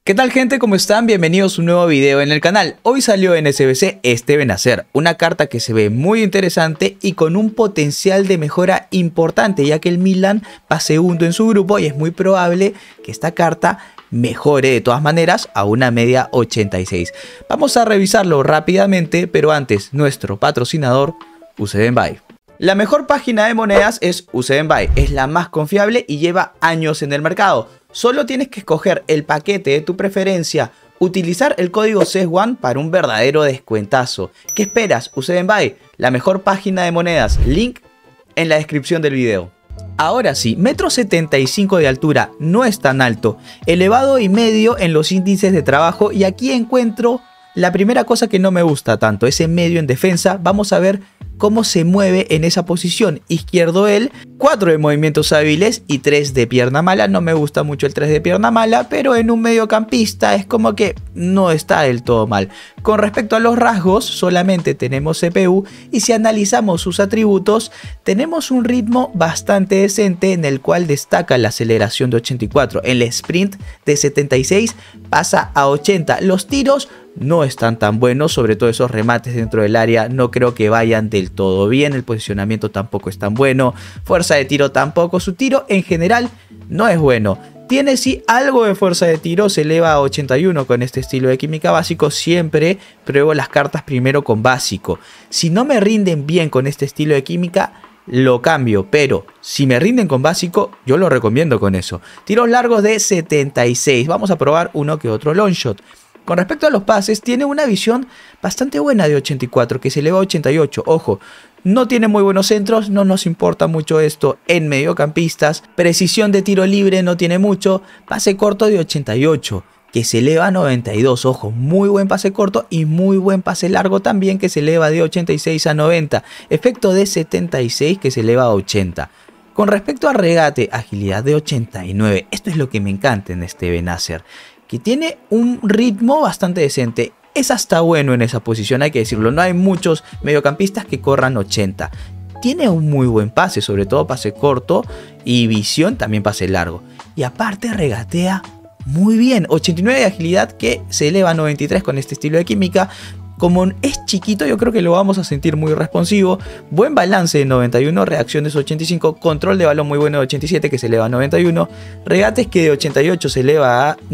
¿Qué tal, gente? ¿Cómo están? Bienvenidos a un nuevo video en el canal. Hoy salió en SBC este Benacer, una carta que se ve muy interesante y con un potencial de mejora importante, ya que el Milan va segundo en su grupo y es muy probable que esta carta mejore de todas maneras a una media 86. Vamos a revisarlo rápidamente, pero antes, nuestro patrocinador, UCBenBuy. La mejor página de monedas es UCBenBuy, es la más confiable y lleva años en el mercado. Solo tienes que escoger el paquete de tu preferencia, utilizar el código CES1 para un verdadero descuentazo. ¿Qué esperas? UCBenBuy, la mejor página de monedas, link en la descripción del video. Ahora sí, 1,75 m de altura, no es tan alto, elevado y medio en los índices de trabajo, y aquí encuentro la primera cosa que no me gusta tanto, ese medio en defensa. Vamos a ver cómo se mueve en esa posición. Izquierdo él, 4 de movimientos hábiles y 3 de pierna mala. No me gusta mucho el 3 de pierna mala, pero en un mediocampista es como que no está del todo mal. Con respecto a los rasgos, solamente tenemos CPU, y si analizamos sus atributos, tenemos un ritmo bastante decente en el cual destaca la aceleración de 84. En el sprint de 76 pasa a 80. Los tiros no están tan buenos, sobre todo esos remates dentro del área no creo que vayan del todo bien. El posicionamiento tampoco es tan bueno, fuerza de tiro tampoco, su tiro en general no es bueno. Tiene sí algo de fuerza de tiro, se eleva a 81 con este estilo de química básico. Siempre pruebo las cartas primero con básico. Si no me rinden bien con este estilo de química, lo cambio, pero si me rinden con básico, yo lo recomiendo con eso. Tiros largos de 76, vamos a probar uno que otro long shot. Con respecto a los pases, tiene una visión bastante buena de 84, que se eleva a 88. Ojo, no tiene muy buenos centros, no nos importa mucho esto en mediocampistas. Precisión de tiro libre no tiene mucho. Pase corto de 88, que se eleva a 92. Ojo, muy buen pase corto y muy buen pase largo también, que se eleva de 86 a 90. Efecto de 76, que se eleva a 80. Con respecto a regate, agilidad de 89. Esto es lo que me encanta en este Benacer, que tiene un ritmo bastante decente. Es hasta bueno en esa posición, hay que decirlo. No hay muchos mediocampistas que corran 80. Tiene un muy buen pase, sobre todo pase corto, y visión, también pase largo. Y aparte regatea muy bien. 89 de agilidad, que se eleva a 93 con este estilo de química. Como es chiquito, yo creo que lo vamos a sentir muy responsivo. Buen balance de 91, reacciones 85, control de balón muy bueno de 87, que se eleva a 91, regates que de 88 se eleva a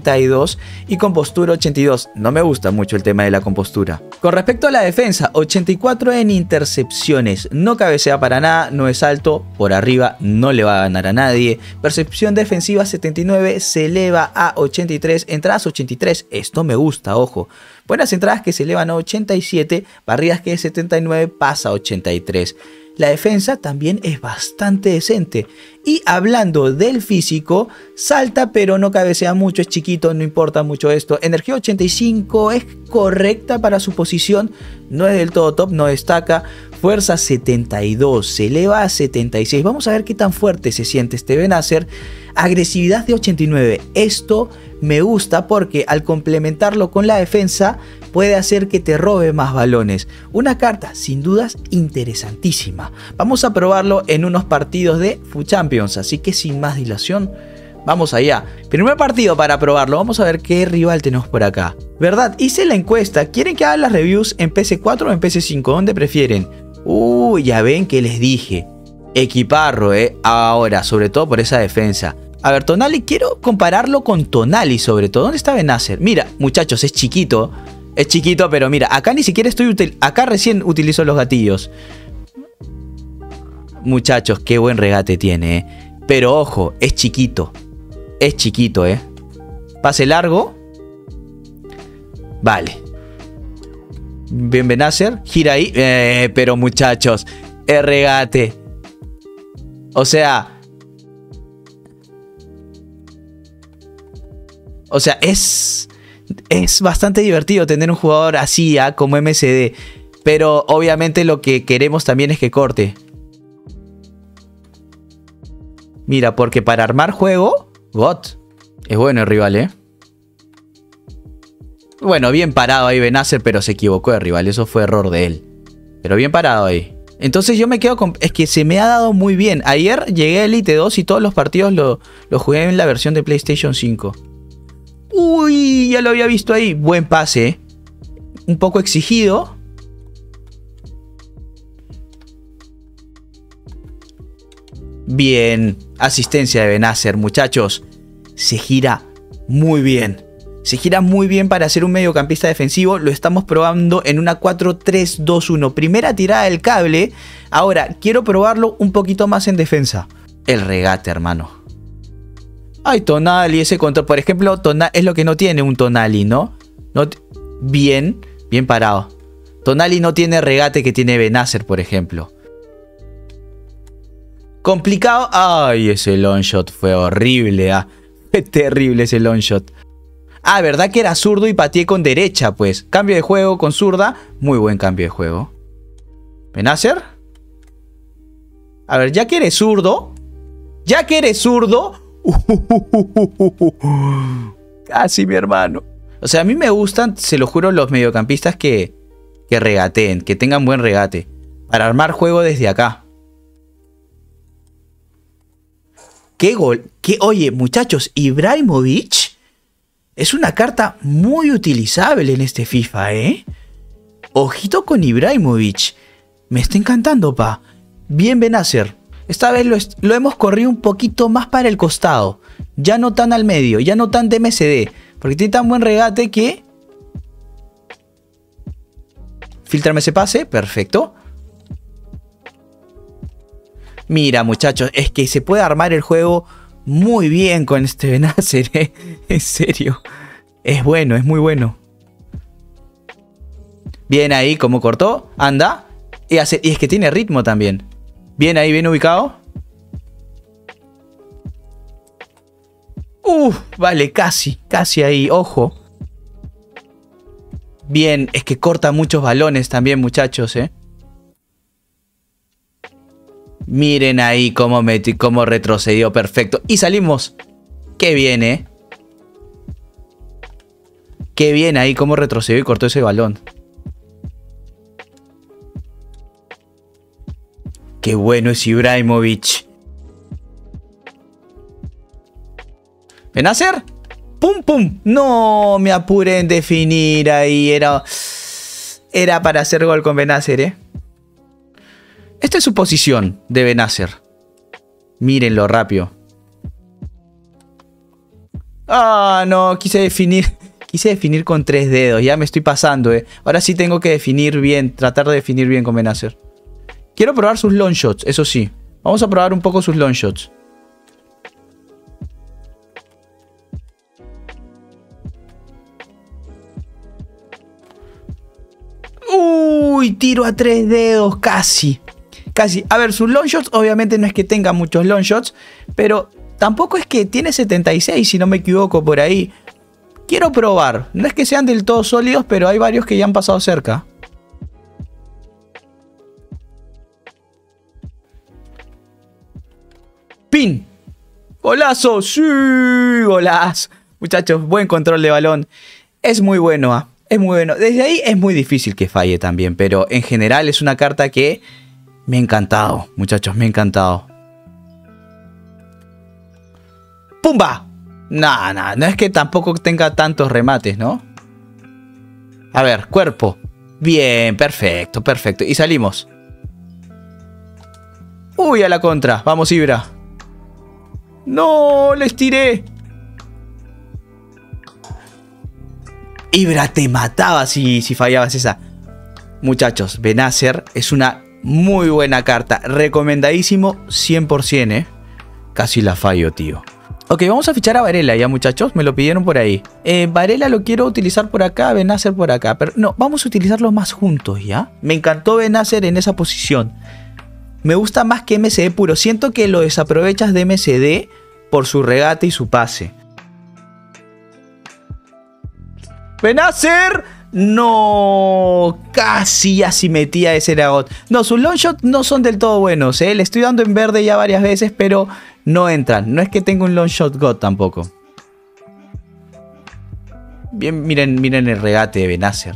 92 y compostura 82. No me gusta mucho el tema de la compostura. Con respecto a la defensa, 84 en intercepciones, no cabecea para nada, no es alto, por arriba no le va a ganar a nadie. Percepción defensiva 79, se eleva a 83, entradas 83, esto me gusta, ojo. Buenas entradas que se elevan a 87, barridas que de 79 pasa a 83. La defensa también es bastante decente. Y hablando del físico, salta pero no cabecea mucho, es chiquito, no importa mucho esto. Energía 85 es correcta para su posición, no es del todo top, no destaca. Fuerza 72, se eleva a 76. Vamos a ver qué tan fuerte se siente este Benacer. Agresividad de 89. Esto me gusta porque al complementarlo con la defensa puede hacer que te robe más balones. Una carta sin dudas interesantísima. Vamos a probarlo en unos partidos de FUT Champions, así que sin más dilación, vamos allá. Primer partido para probarlo, vamos a ver qué rival tenemos por acá. ¿Verdad? Hice la encuesta, ¿quieren que haga las reviews en PS4 o en PS5? ¿Dónde prefieren? Ya ven que les dije. Equiparro, ahora, sobre todo por esa defensa. A ver, Tonali, quiero compararlo con Tonali sobre todo. ¿Dónde está Benacer? Mira, muchachos, es chiquito. Es chiquito, pero mira, acá ni siquiera acá recién utilizo los gatillos. Muchachos, qué buen regate tiene, Pero ojo, es chiquito. Es chiquito, Pase largo. Vale. Bien Benacer, gira ahí. Pero muchachos, el regate. O sea, es bastante divertido tener un jugador así, como MSD. Pero obviamente lo que queremos también es que corte. Mira, porque para armar juego, God, es bueno el rival, Bueno, bien parado ahí Benacer, pero se equivocó el rival. Eso fue error de él. Pero bien parado ahí. Entonces yo me quedo con... Es que se me ha dado muy bien. Ayer llegué a Elite 2 y todos los partidos lo jugué en la versión de PlayStation 5. Sí, ya lo había visto ahí. Buen pase, ¿eh? Un poco exigido. Bien. Asistencia de Benacer, muchachos. Se gira muy bien. Se gira muy bien para ser un mediocampista defensivo. Lo estamos probando en una 4-3-2-1. Primera tirada del cable. Ahora, quiero probarlo un poquito más en defensa. El regate, hermano. Ay, Tonali, ese control. Por ejemplo, es lo que no tiene un Tonali, ¿no? Bien parado. Tonali no tiene regate que tiene Benacer, por ejemplo. Complicado. Ay, ese long shot fue horrible. Fue terrible ese long shot. Verdad que era zurdo y pateé con derecha, pues. Cambio de juego con zurda. Muy buen cambio de juego. ¿Benacer? A ver, ya que eres zurdo. Ya que eres zurdo. Casi, mi hermano. O sea, a mí me gustan, se lo juro, los mediocampistas que regateen, que tengan buen regate. Para armar juego desde acá. ¡Qué gol! Oye, muchachos, Ibrahimovic es una carta muy utilizable en este FIFA, ¿eh? Ojito con Ibrahimovic. Me está encantando, pa. Bien, Benacer. Esta vez lo hemos corrido un poquito más para el costado. Ya no tan al medio, ya no tan de MSD. Porque tiene tan buen regate que... Filtrame ese pase, perfecto. Mira, muchachos, es que se puede armar el juego muy bien con este Benacer, ¿eh? En serio. Es bueno, es muy bueno. Bien ahí, como cortó, anda. Y es que tiene ritmo también. Bien ahí, bien ubicado. Vale, casi ahí, ojo. Bien, es que corta muchos balones también, muchachos, ¿eh? Miren ahí cómo retrocedió, perfecto. Y salimos. Qué bien, ¿eh? Qué bien ahí cómo retrocedió y cortó ese balón. Qué bueno es Ibrahimovic. ¿Benacer? ¡Pum, pum! No me apuré en definir ahí. Era para hacer gol con Benacer, ¿eh? Esta es su posición de Benacer. Mírenlo rápido. No, quise definir con 3 dedos. Ya me estoy pasando, ¿eh? Ahora sí tengo que definir bien, tratar de definir bien con Benacer. Quiero probar sus long shots, eso sí. Vamos a probar un poco sus long shots. Uy, tiro a 3 dedos, casi. Casi. A ver, sus long shots obviamente no es que tenga muchos long shots, pero tampoco es que tiene 76, si no me equivoco, por ahí. Quiero probar. No es que sean del todo sólidos, pero hay varios que ya han pasado cerca. ¡Pin! ¡Golazo! ¡Sí! ¡Golazo! Muchachos, buen control de balón. Es muy bueno, es muy bueno. Desde ahí es muy difícil que falle también, pero en general es una carta que me ha encantado, muchachos, me ha encantado. ¡Pumba! No es que tampoco tenga tantos remates, ¿no? A ver, cuerpo. Bien, perfecto, perfecto. Y salimos. Uy, a la contra. Vamos, Ibra. ¡No! ¡Les tiré! Ibra te mataba si fallabas esa. Muchachos, Benacer es una muy buena carta. Recomendadísimo 100%, ¿eh? Casi la fallo, tío. Ok, vamos a fichar a Varela ya, muchachos. Me lo pidieron por ahí. Varela lo quiero utilizar por acá, Benacer por acá. Pero no, vamos a utilizarlos más juntos, ¿ya? Me encantó Benacer en esa posición. Me gusta más que MSD puro. Siento que lo desaprovechas de MSD por su regate y su pase. ¡Benacer! No, casi metía ese lagot. No, sus long shots no son del todo buenos, ¿eh? Le estoy dando en verde ya varias veces, pero no entran. No es que tenga un long shot god tampoco. Bien, miren el regate de Benacer.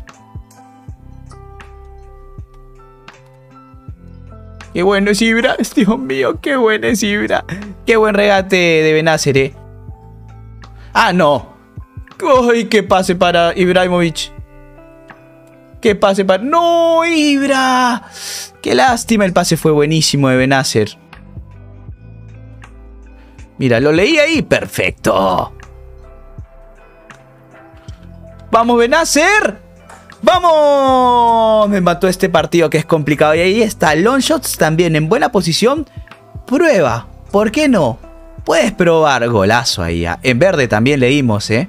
Qué bueno es Ibra, Dios mío, qué bueno es Ibra. Qué buen regate de Benacer, ¿eh? No. ¡Ay, qué pase para Ibrahimovic! ¡Qué pase para... ¡No, Ibra! ¡Qué lástima! El pase fue buenísimo de Benacer. Mira, lo leí ahí. ¡Perfecto! ¡Vamos, Benacer! ¡Vamos! Me mató este partido que es complicado. Y ahí está, Longshots también en buena posición. Prueba, ¿por qué no? Puedes probar. Golazo ahí. En verde también le dimos, ¿eh?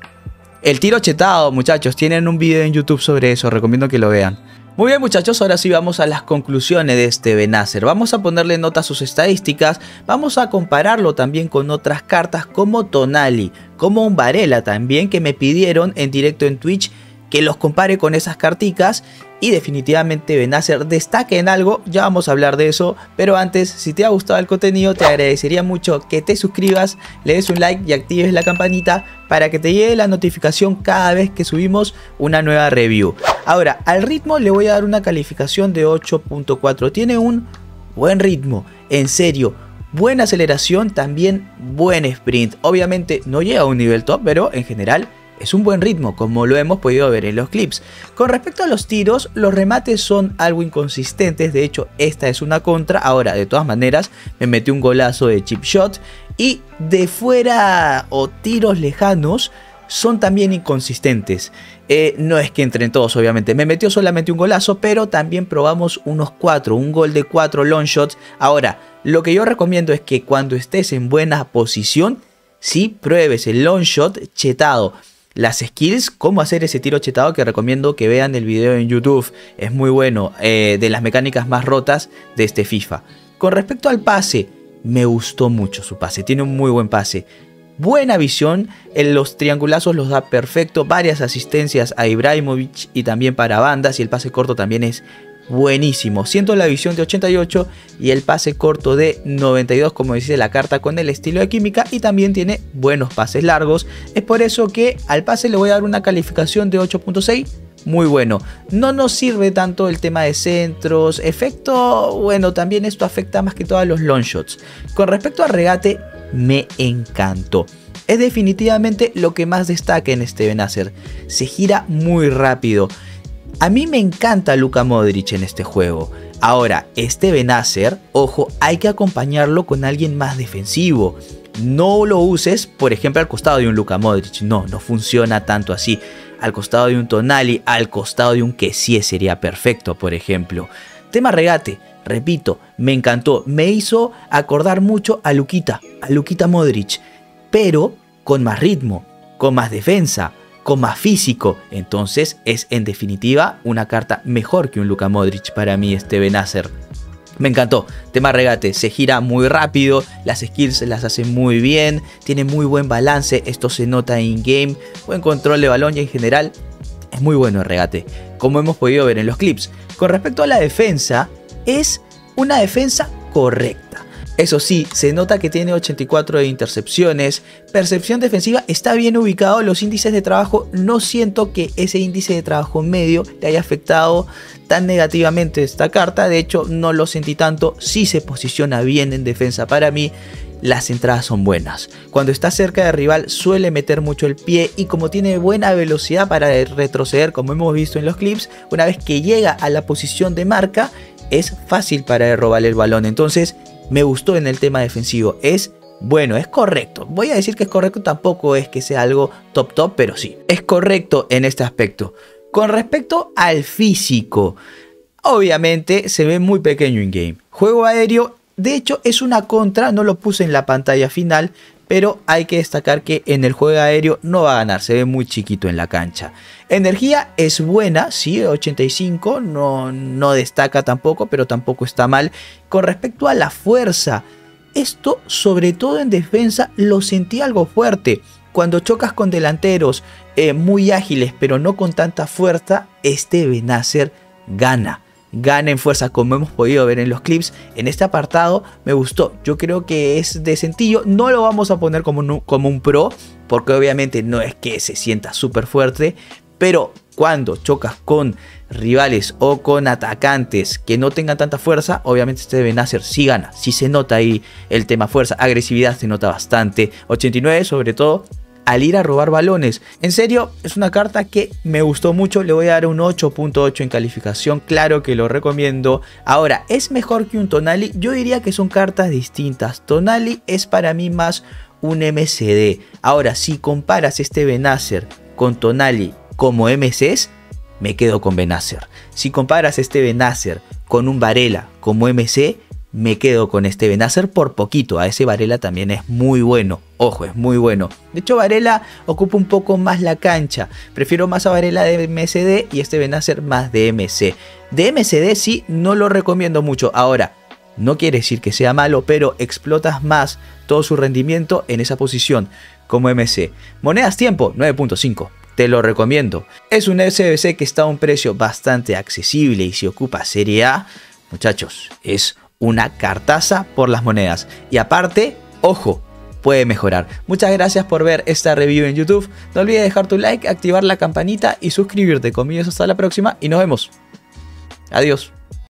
El tiro chetado, muchachos. Tienen un video en YouTube sobre eso. Recomiendo que lo vean. Muy bien, muchachos, ahora sí vamos a las conclusiones de este Benacer. Vamos a ponerle nota a sus estadísticas. Vamos a compararlo también con otras cartas como Tonali, como un Varela también, que me pidieron en directo en Twitch que los compare con esas carticas. Y definitivamente Benacer destaca en algo, ya vamos a hablar de eso. Pero antes, si te ha gustado el contenido, te agradecería mucho que te suscribas, le des un like y actives la campanita para que te llegue la notificación cada vez que subimos una nueva review. Ahora, al ritmo le voy a dar una calificación de 8.4. Tiene un buen ritmo, en serio. Buena aceleración, también buen sprint. Obviamente no llega a un nivel top, pero en general es un buen ritmo, como lo hemos podido ver en los clips. Con respecto a los tiros, los remates son algo inconsistentes. De hecho, esta es una contra. Ahora, de todas maneras, me metió un golazo de chip shot. Y de fuera o tiros lejanos son también inconsistentes. No es que entren todos, obviamente. Me metió solamente un golazo, pero también probamos unos 4. Un gol de 4 long shots. Ahora, lo que yo recomiendo es que cuando estés en buena posición, sí pruebes el long shot chetado. Las skills, cómo hacer ese tiro chetado, que recomiendo que vean el video en YouTube. Es muy bueno, de las mecánicas más rotas de este FIFA. Con respecto al pase, me gustó mucho su pase. Tiene un muy buen pase. Buena visión, en los triangulazos los da perfecto. Varias asistencias a Ibrahimovic y también para bandas. Y el pase corto también es buenísimo. Siento la visión de 88 y el pase corto de 92, como dice la carta, con el estilo de química. Y también tiene buenos pases largos. Es por eso que al pase le voy a dar una calificación de 8.6. Muy bueno. No nos sirve tanto el tema de centros. Efecto, bueno, también esto afecta más que todo a los long shots. Con respecto al regate, me encantó. Es definitivamente lo que más destaca en este Benacer. Se gira muy rápido. A mí me encanta Luka Modric en este juego. Ahora, este Benacer, ojo, hay que acompañarlo con alguien más defensivo. No lo uses, por ejemplo, al costado de un Luka Modric. No funciona tanto así. Al costado de un Tonali, al costado de un Kessie sería perfecto, por ejemplo. Tema regate, repito, me encantó. Me hizo acordar mucho a Luquita Modric, pero con más ritmo, con más defensa, con más físico. Entonces es en definitiva una carta mejor que un Luka Modric para mí este Benacer. Me encantó. Tema regate, se gira muy rápido, las skills las hace muy bien, tiene muy buen balance, esto se nota in game, buen control de balón y en general es muy bueno el regate, como hemos podido ver en los clips. Con respecto a la defensa, es una defensa correcta. Eso sí, se nota que tiene 84 de intercepciones. Percepción defensiva está bien ubicado. Los índices de trabajo, no siento que ese índice de trabajo medio le haya afectado tan negativamente esta carta. De hecho, no lo sentí tanto. Sí se posiciona bien en defensa para mí. Las entradas son buenas. Cuando está cerca del rival suele meter mucho el pie. Y como tiene buena velocidad para retroceder, como hemos visto en los clips, una vez que llega a la posición de marca, es fácil para robarle el balón. Entonces, me gustó en el tema defensivo. Es bueno, es correcto. Voy a decir que es correcto, tampoco es que sea algo top, pero sí, es correcto en este aspecto. Con respecto al físico, obviamente se ve muy pequeño in game. Juego aéreo, de hecho es una contra, no lo puse en la pantalla final, pero hay que destacar que en el juego aéreo no va a ganar, se ve muy chiquito en la cancha. Energía es buena, sí, 85, no destaca tampoco, pero tampoco está mal. Con respecto a la fuerza, esto sobre todo en defensa lo sentí algo fuerte. Cuando chocas con delanteros muy ágiles, pero no con tanta fuerza, este Benacer gana en fuerza, como hemos podido ver en los clips. En este apartado me gustó, yo creo que es decentillo. No lo vamos a poner como un pro, porque obviamente no es que se sienta súper fuerte, pero cuando chocas con rivales o con atacantes que no tengan tanta fuerza, obviamente este Benacer sí gana, sí se nota ahí el tema fuerza. Agresividad se nota bastante, 89 sobre todo. al ir a robar balones. En serio, es una carta que me gustó mucho, le voy a dar un 8.8 en calificación, claro que lo recomiendo. Ahora, ¿es mejor que un Tonali? Yo diría que son cartas distintas. Tonali es para mí más un MCD. Ahora, si comparas este Benacer con Tonali como MCs, me quedo con Benacer. Si comparas este Benacer con un Varela como MC, me quedo con este Benacer por poquito. A ese Varela también es muy bueno. Ojo, es muy bueno. De hecho, Varela ocupa un poco más la cancha. Prefiero más a Varela de MCD y este Benacer más de MC. De MCD sí, no lo recomiendo mucho. Ahora, no quiere decir que sea malo, pero explotas más todo su rendimiento en esa posición como MC. Monedas tiempo, 9.5. Te lo recomiendo. Es un SBC que está a un precio bastante accesible y si ocupa Serie A, muchachos, es una cartaza por las monedas. Y aparte, ojo, puede mejorar. Muchas gracias por ver esta review en YouTube. No olvides dejar tu like, activar la campanita y suscribirte. Conmigo hasta la próxima y nos vemos. Adiós.